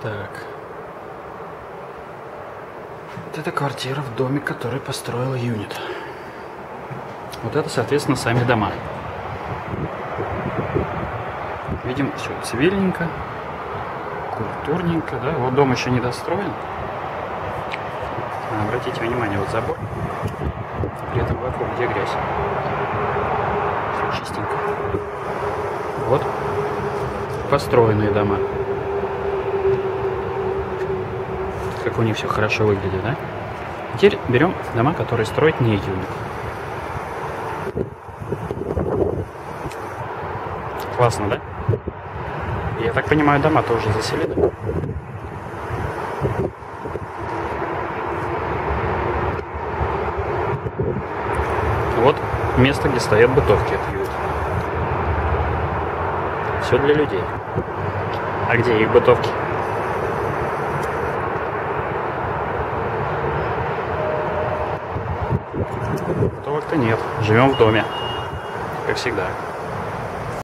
Так. Вот это квартира в доме, который построил юнит. Вот это, соответственно, сами дома. Видим, все цивильненько, культурненько, да? Вот дом еще не достроен. Обратите внимание, вот забор. При этом вокруг где грязь. Все чистенько. Вот построенные дома. Как у них все хорошо выглядит, да? Теперь берем дома, которые строят не юнит. Классно, да? Я так понимаю, дома тоже заселены. Вот место, где стоят бытовки от юнит. Все для людей. А где их бытовки? Бытовок-то нет. Живем в доме, как всегда.